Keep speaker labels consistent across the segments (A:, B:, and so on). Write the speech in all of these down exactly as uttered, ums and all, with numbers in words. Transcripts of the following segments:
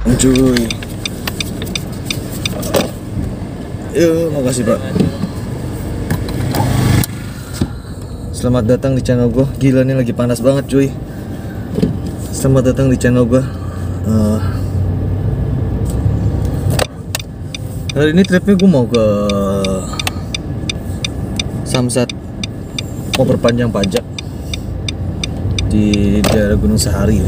A: Cuy. Yuk, makasih Pak. Selamat datang di channel gue. Gila nih lagi panas banget cuy. Selamat datang di channel gue. uh, Hari ini tripnya gue mau ke Samsat. Mau perpanjang pajak di daerah Gunung Sahari ya.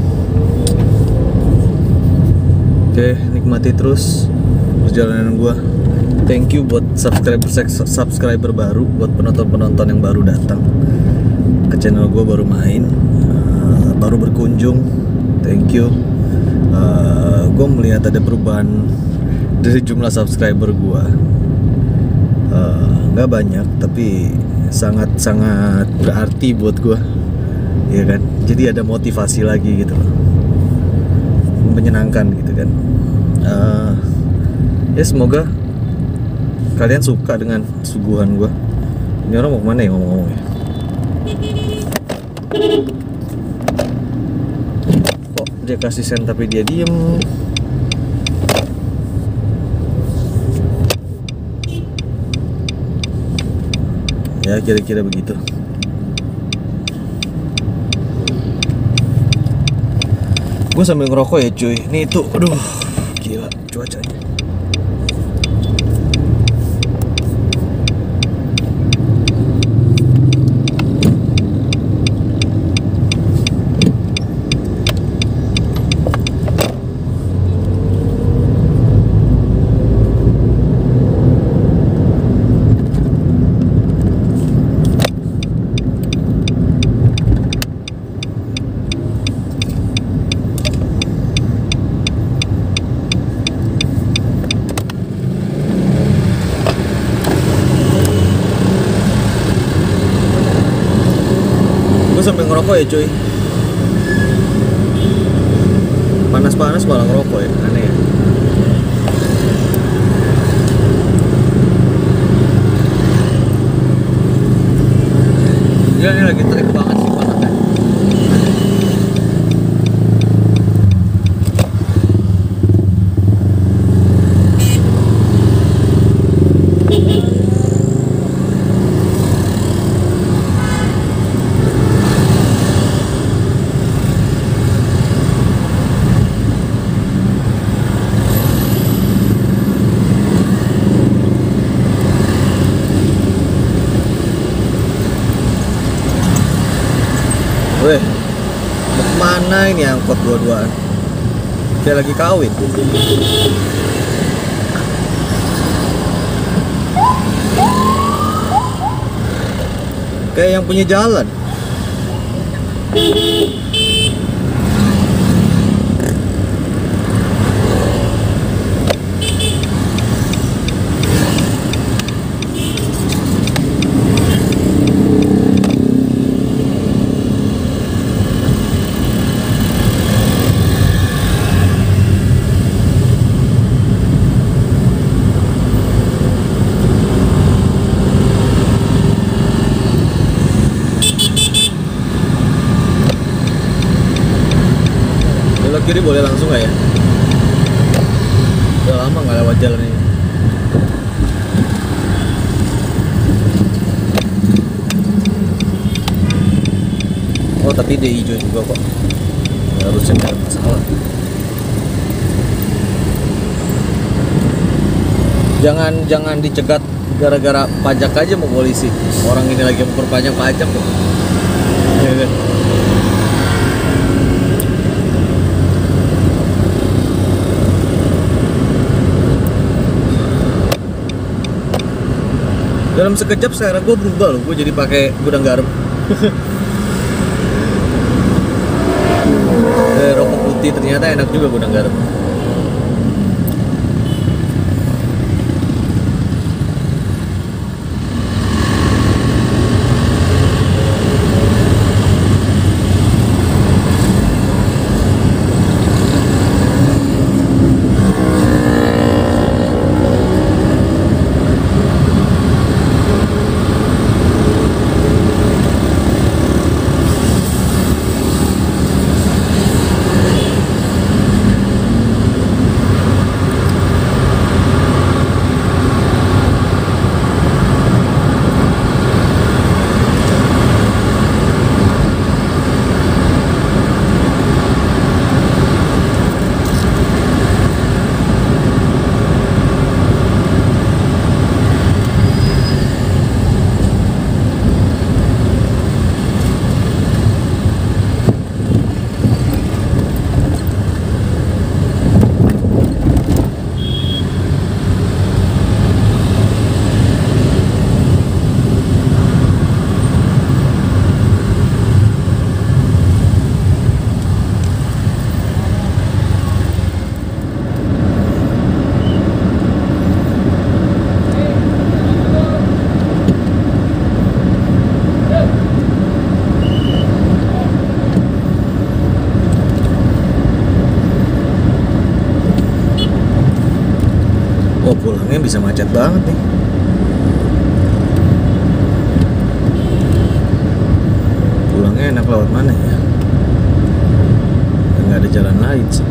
A: Oke, nikmati terus perjalanan gua. Thank you buat subscriber subscriber baru, buat penonton-penonton yang baru datang ke channel gua, baru main, uh, baru berkunjung. Thank you. Uh, gua melihat ada perubahan dari jumlah subscriber gua. Uh, nggak banyak, tapi sangat-sangat berarti buat gua. Ya kan? Jadi ada motivasi lagi gitu loh. Menyenangkan gitu kan. Uh, ya semoga kalian suka dengan suguhan gue. Ini orang mau kemana ya ngomong-ngomong ya? Kok dia kasih sen tapi dia diem? Ya kira-kira begitu. Gue sambil ngerokok ya cuy. Nih itu, aduh, gila cuacanya. Sampai ngerokok ya cuy. Panas-panas malah ngerokok ya, aneh ya. Gila ini lagi terik banget sih panasnya. Weh, mau kemana ini angkot dua-duaan? Dia lagi kawin. Kayak yang punya jalan. Kiri boleh langsung nggak ya? Udah lama nggak lewat jalan ini. Oh tapi dia hijau juga kok. Ya, harusnya nggak ada masalah. Jangan jangan dicegat gara-gara pajak aja mau polisi. Orang ini lagi memperpanjang pajak kok. Ya, kan? Dalam sekejap selera gue berubah loh, gue jadi pakai gudang garam. eh, rokok putih ternyata enak juga gudang garam. Pulangnya bisa macet banget nih. Pulangnya enak lewat mana ya? Nggak ada jalan lain sih.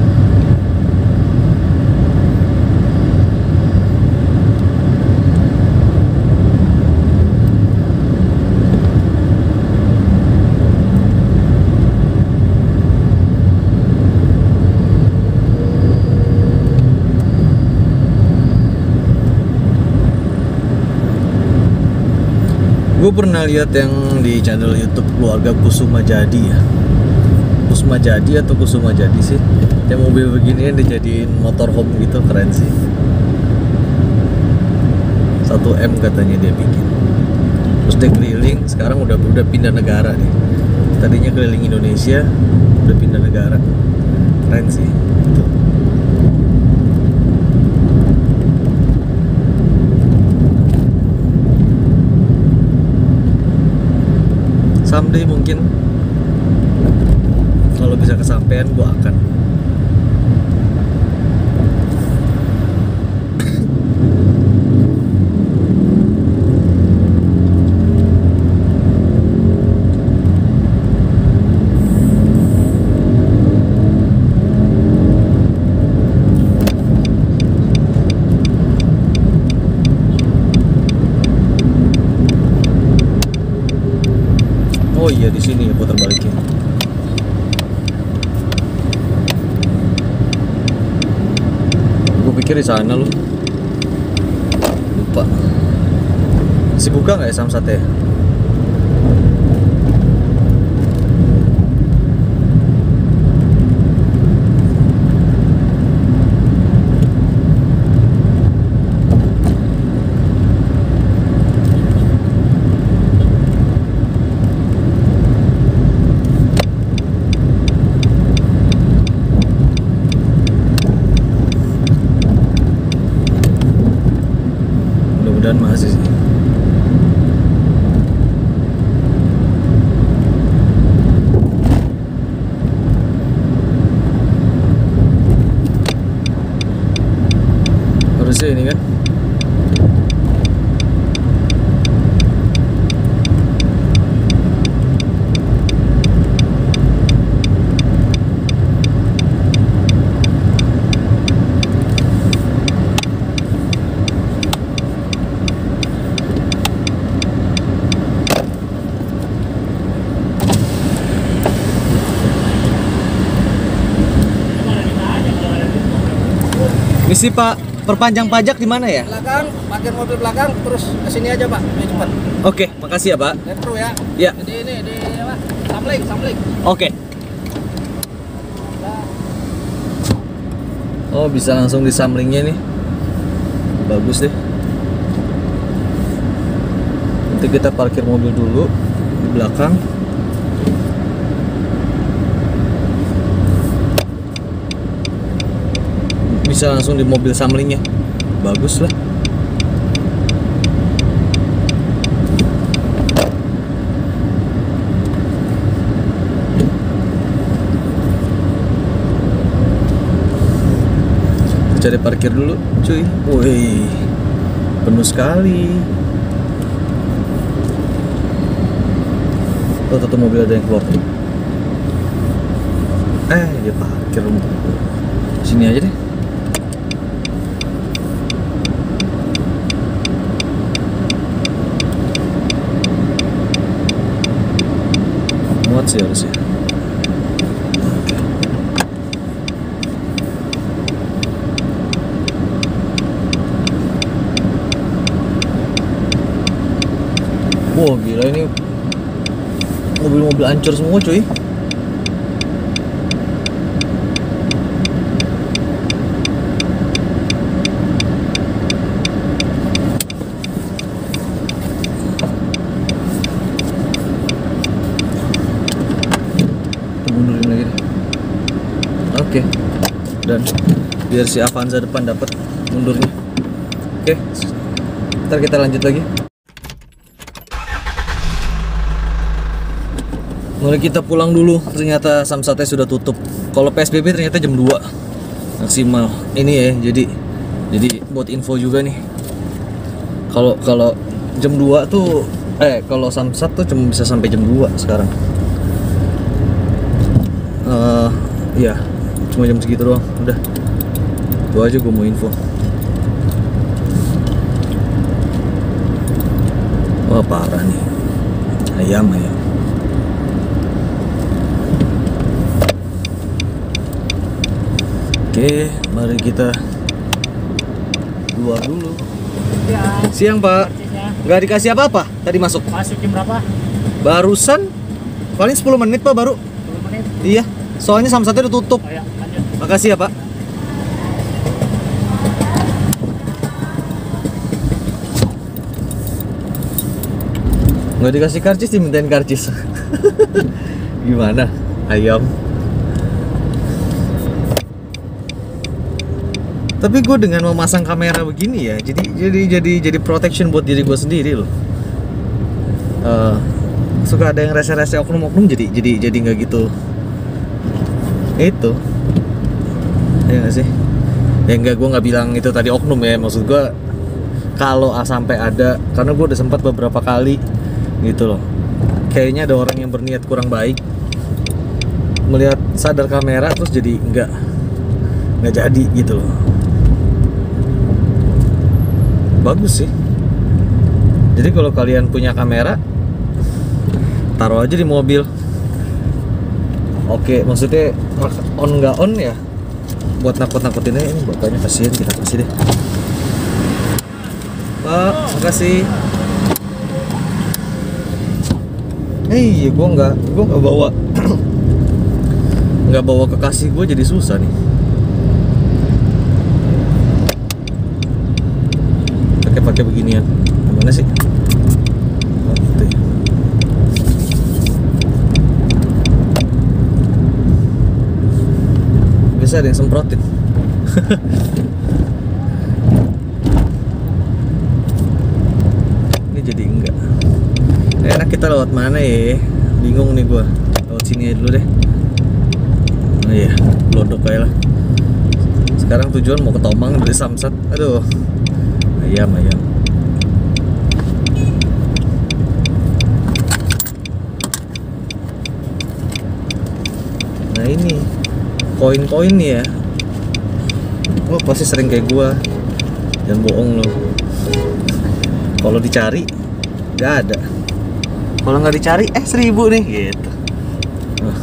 A: Gue pernah lihat yang di channel YouTube keluarga Kusuma Jadi ya. Kusuma Jadi atau Kusuma Jadi sih. Yang mobil beginian dijadiin motorhome gitu, keren sih. satu M katanya dia bikin. Terus dia keliling, sekarang udah udah pindah negara nih. Tadinya keliling Indonesia, udah pindah negara. Keren sih. Tuh. Someday mungkin kalau bisa kesampaian gue akan. Oh iya, di sini ya putar baliknya. Gue pikir di sana loh. Lupa. Masih buka nggak ya Samsat ya? Dan masih sih. Harusnya ini kan. Misi Pak, perpanjang pajak di mana ya?
B: Belakang, parkir mobil belakang, terus ke sini aja Pak, biar cepat.
A: Oke, makasih ya Pak.
B: Metro ya.
A: Ya.
B: Jadi ini di apa? Samling, Samling.
A: Oke. Oh, bisa langsung di samlingnya nih. Bagus deh. Nanti kita parkir mobil dulu di belakang. Bisa langsung di mobil samlingnya. Bagus lah. Cari parkir dulu cuy. Woi, penuh sekali. Oh, satu mobil ada yang keluar. Eh, dia parkir. Sini aja deh. Muat sih harusnya. Wow, gila ini mobil-mobil hancur semua cuy. Mundurin lagi deh. Oke. Dan biar si Avanza depan dapat mundurnya. Oke. Ntar kita lanjut lagi. Mulai kita pulang dulu, ternyata Samsatnya sudah tutup. Kalau P S B B ternyata jam dua maksimal. Ini ya, jadi Jadi buat info juga nih, kalau kalau jam dua tuh eh kalau Samsat tuh cuma bisa sampai jam dua sekarang. Uh, ya cuma jam segitu doang. Udah, itu aja gue mau info. Wah parah nih, ayam ayam. Oke, mari kita keluar dulu.
C: Ya,
A: Siang Pak,
C: karcisnya.
A: nggak dikasih apa-apa tadi masuk?
C: Masuk jam berapa?
A: Barusan, paling sepuluh menit Pak baru.
C: sepuluh menit.
A: Iya, soalnya Samsatnya udah tutup.
C: Oh ya, lanjut.
A: Makasih ya Pak. Nggak dikasih karcis, dimintain karcis. Gimana? Ayam. Tapi gue dengan memasang kamera begini ya, jadi jadi jadi jadi protection buat diri gue sendiri loh. Eh, suka ada yang rese-rese oknum-oknum, jadi jadi jadi nggak gitu. Itu, ya nggak sih? Ya nggak, gue nggak bilang itu tadi oknum ya. Maksud gue kalau ah, sampai ada, karena gue udah sempat beberapa kali gitu loh. Kayaknya ada orang yang berniat kurang baik, melihat sadar kamera terus jadi nggak nggak jadi gitu loh. Bagus sih. Jadi kalau kalian punya kamera, taruh aja di mobil. Oke, maksudnya on nggak on ya, buat nakut-nakutinnya. Ini bapaknya kasihan, kita kasih deh. Pak, makasih. Eh, iya, gue nggak, gue nggak bawa, nggak bawa kekasih gue, jadi susah nih. Pakai beginian, gimana sih? Oh, gitu ya. Biasa ada yang semprotin. Ini jadi enggak. Enak, kita lewat mana ya? Bingung nih gua. Lewat sini aja dulu deh. Oh iya, blodok aja lah. Sekarang tujuan mau ke Tomang dari Samsat. Aduh. Ayam, ayam. Nah ini koin-koin nih ya. Oh pasti sering kayak gua. Jangan bohong lo. Kalau dicari nggak ada. Kalau nggak dicari eh seribu nih gitu. Nah.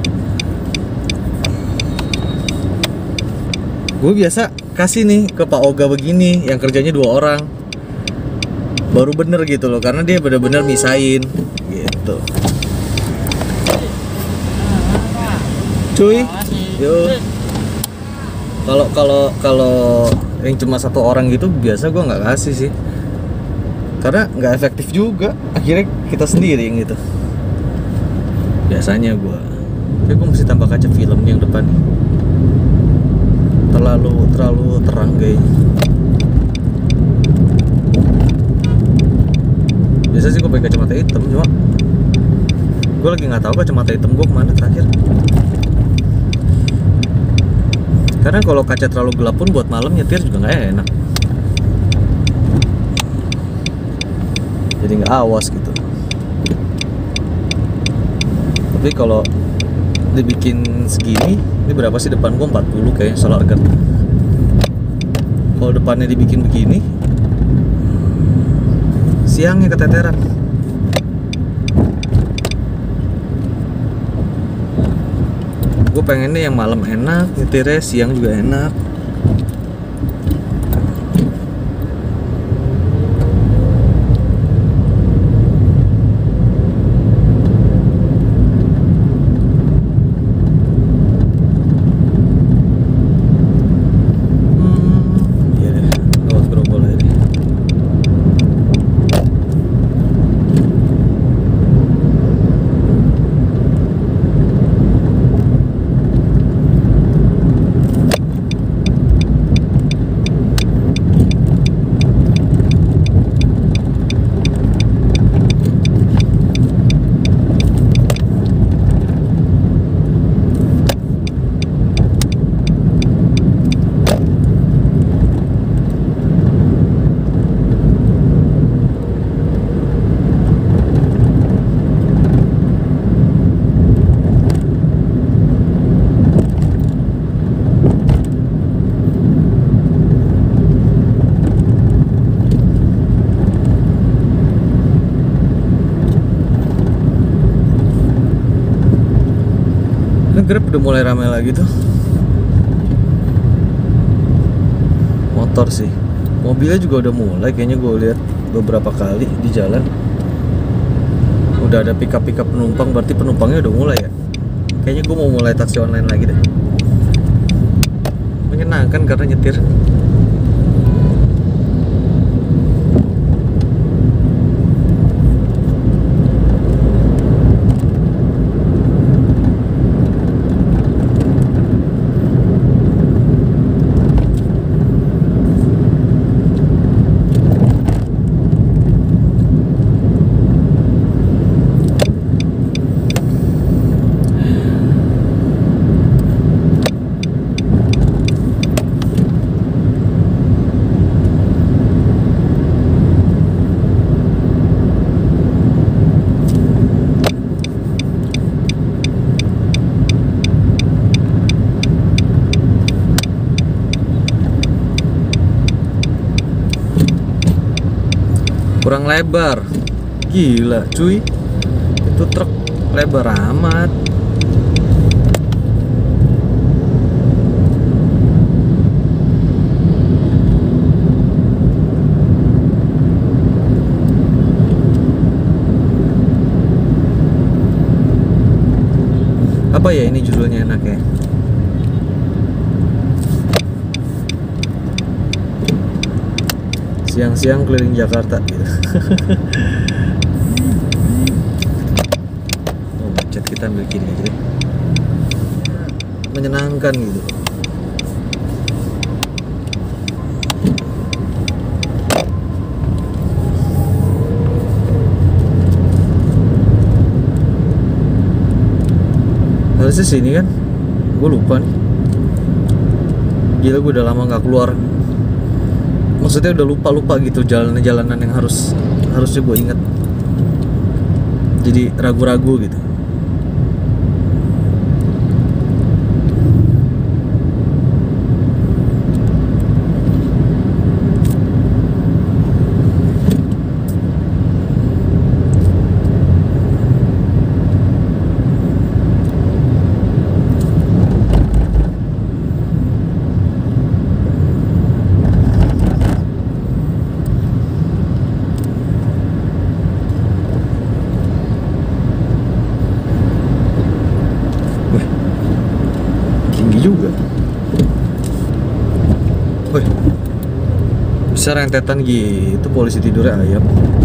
A: Gue biasa kasih nih ke Pak Oga begini, yang kerjanya dua orang, baru bener gitu loh, karena dia bener-bener misain gitu. Cuy, yo. Kalau kalau kalau yang cuma satu orang gitu biasa gue nggak kasih sih, karena nggak efektif juga. Akhirnya kita sendiri yang gitu. Biasanya gue, tapi gue mesti tambah kaca film yang depan nih. Terlalu terlalu terang kayaknya. Biasa sih gue pakai kacamata hitam, cuma gue lagi nggak tahu kacamata hitam gue kemana terakhir. Karena kalau kaca terlalu gelap pun buat malam nyetir juga nggak enak. Jadi nggak awas gitu. Tapi kalau dibikin segini, ini berapa sih depan gua? empat puluh kayaknya solar guard. Kalau depannya dibikin begini, siangnya keteteran. Gue pengennya yang malam enak, nyetirnya siang juga enak. Ini Grab udah mulai ramai lagi tuh. Motor sih, mobilnya juga udah mulai. Kayaknya gue lihat beberapa kali di jalan. Udah ada pick up pick up penumpang, berarti penumpangnya udah mulai ya. Kayaknya gue mau mulai taksi online lagi deh. Menyenangkan karena nyetir. Kurang lebar, gila cuy, itu truk lebar amat. Apa ya ini judulnya enak ya? Siang-siang keliling Jakarta gitu. Oh, macet, kita ambil kiri aja deh. Menyenangkan gitu. Harusnya sini kan? Gue lupa nih. Gila, gue udah lama nggak keluar. Maksudnya udah lupa-lupa gitu jalanan-jalanan yang harus harusnya gue inget. Jadi ragu-ragu gitu. Juga. Wih, bisa rentetan gitu polisi tidurnya ayam.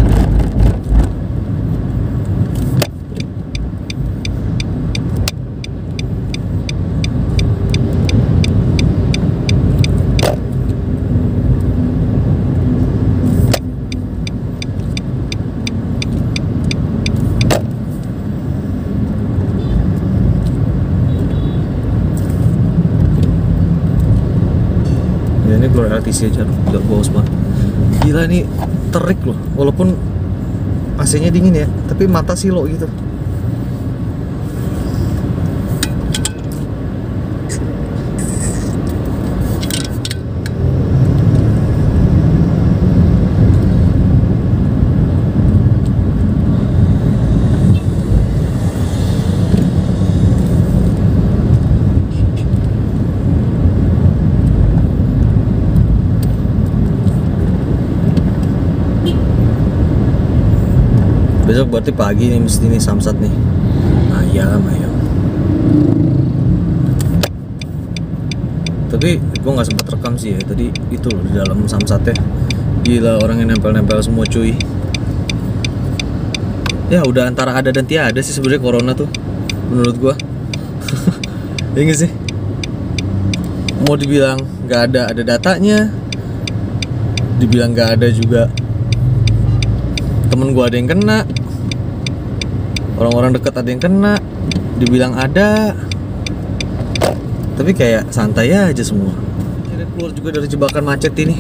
A: Ini keluar L T C aja, udah bos banget. Gila, ini terik loh, walaupun A C-nya dingin ya, tapi mata silo gitu. Besok berarti pagi nih mesti nih samsat nih. Ayam, ayam. Tapi gue nggak sempat rekam sih ya. Tadi itu loh di dalam samsatnya. Gila, orang yang nempel-nempel semua cuy. Ya udah antara ada dan tiada sih sebenarnya corona tuh menurut gue. Ya nggak sih? Mau dibilang nggak ada, ada datanya. Dibilang nggak ada juga. Temen gue ada yang kena, orang-orang dekat ada yang kena, dibilang ada, tapi kayak santai aja semua. Akhirnya keluar juga dari jebakan macet ini.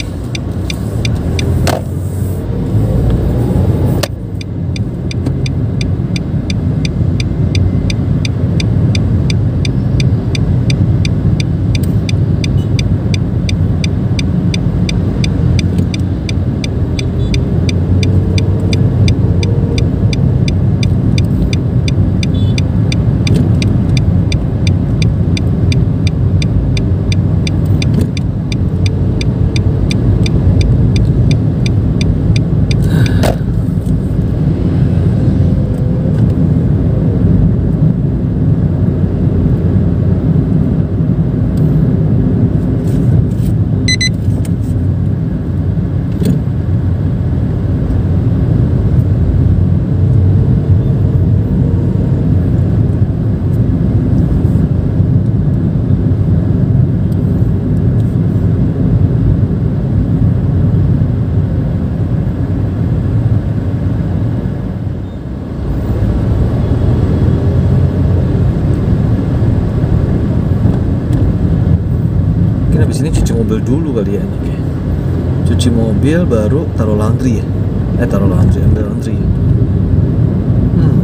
A: habis ini cuci mobil dulu kali ya enaknya. Cuci mobil baru taruh laundry ya. Eh taruh laundry, ambil laundry. Hmm.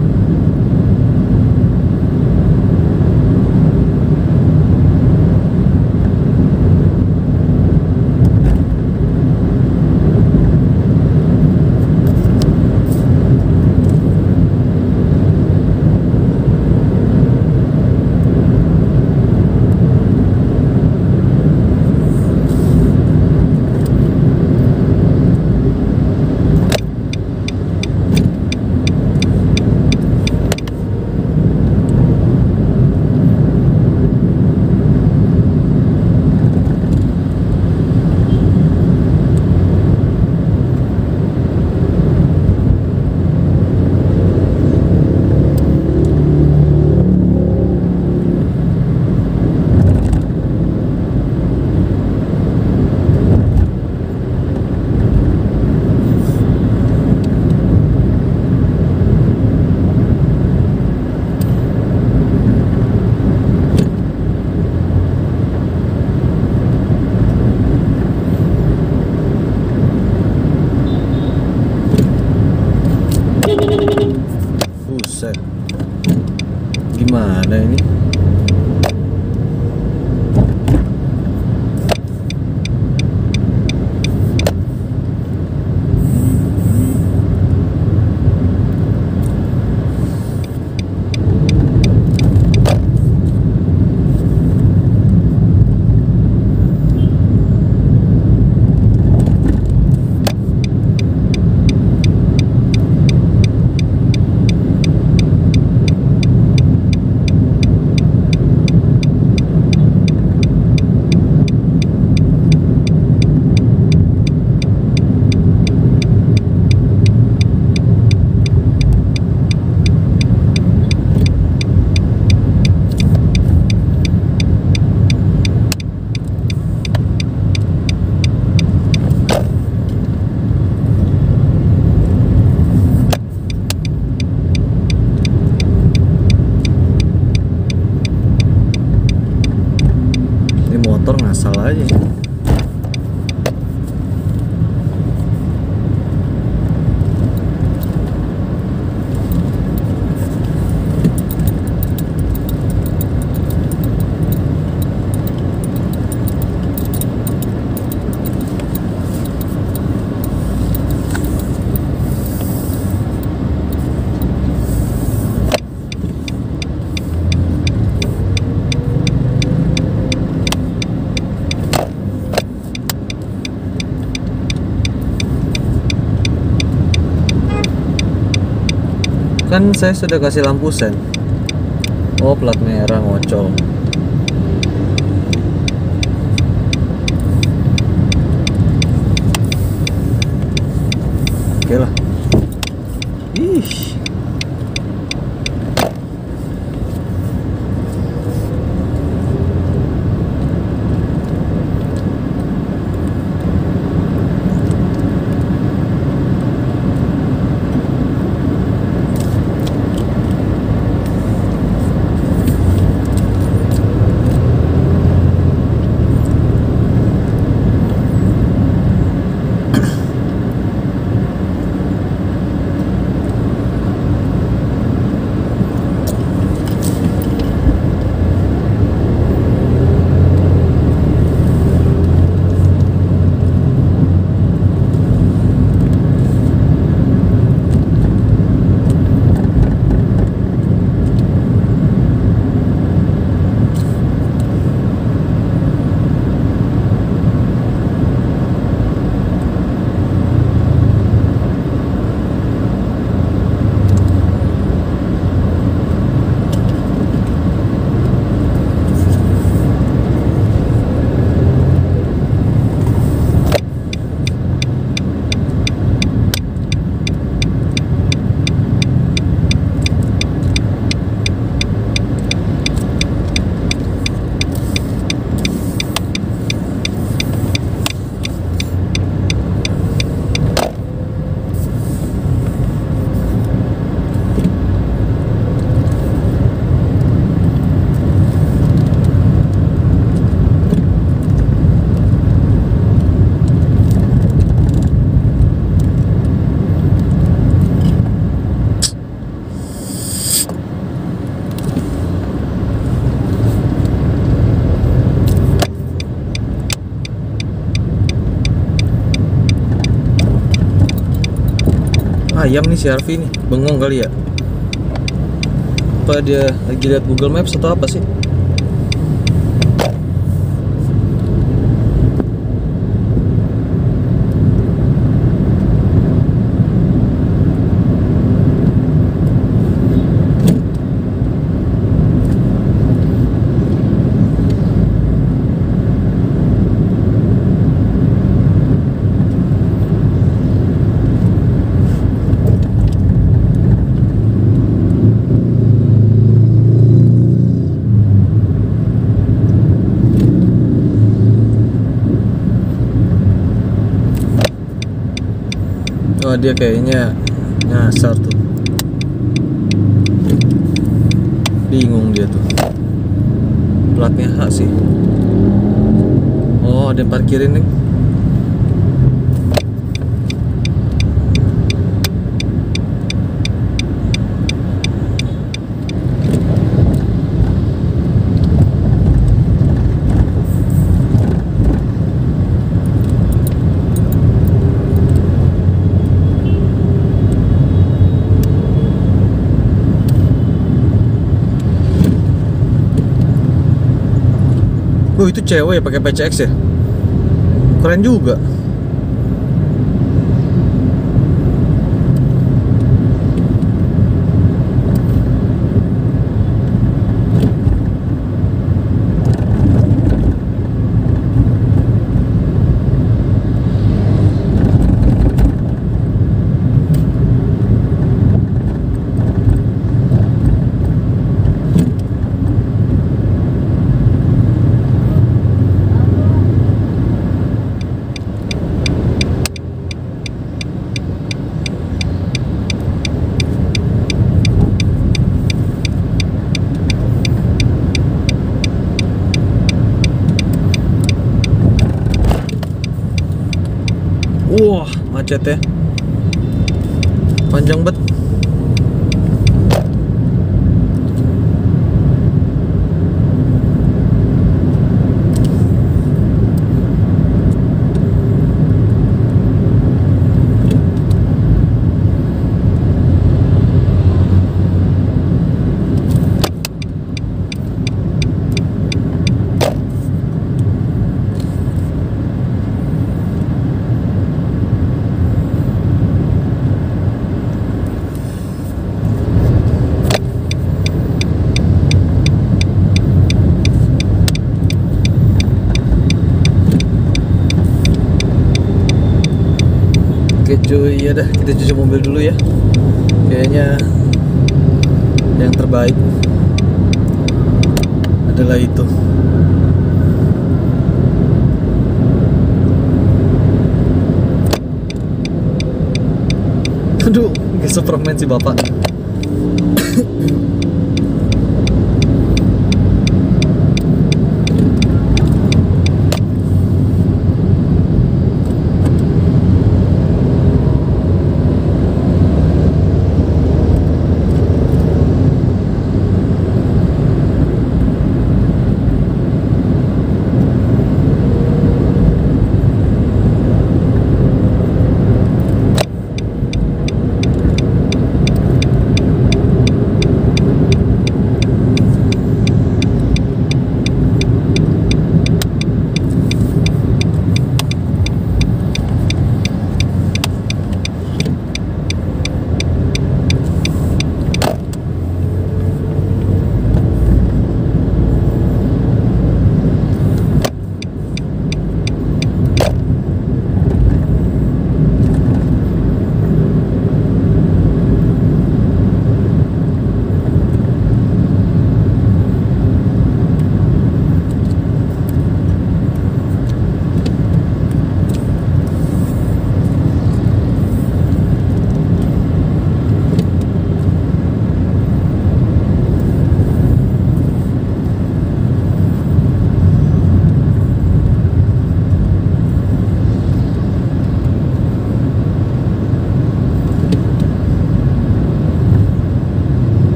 A: Buset. Gimana ini? Motor ngasal aja. Kan saya sudah kasih lampu sen. Oh, plat merah ngocol. Oke lah. Ih. ayam nih si Arfi nih, bengong kali ya. Apa dia lagi lihat Google Maps atau apa sih? Oh, dia kayaknya nyasar tuh. Bingung dia tuh. Platnya H sih. Oh, ada yang parkirin nih. Oh, itu cewek ya pakai P C X ya? Keren juga. Wah, macetnya panjang bet. Oke cuy, ya dah kita cuci mobil dulu ya. Kayaknya yang terbaik adalah itu. Aduh, kayak Superman sih bapak.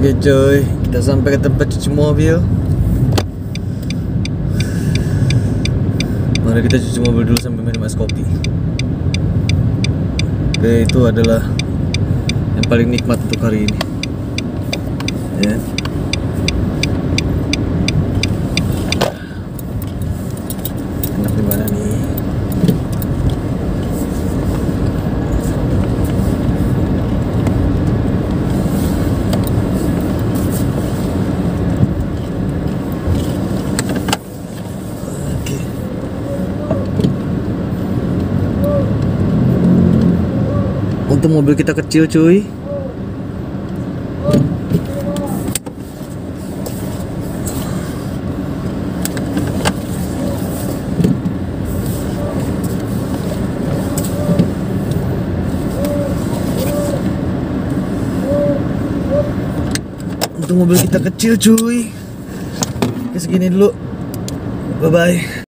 A: Oke coy, kita sampai ke tempat cuci mobil. Mari kita cuci mobil dulu sambil minum es kopi. Oke, itu adalah yang paling nikmat untuk hari ini. Ya. Enak di mana nih? Untuk mobil kita kecil cuy. Untuk mobil kita kecil cuy. Oke, segini dulu. Bye bye.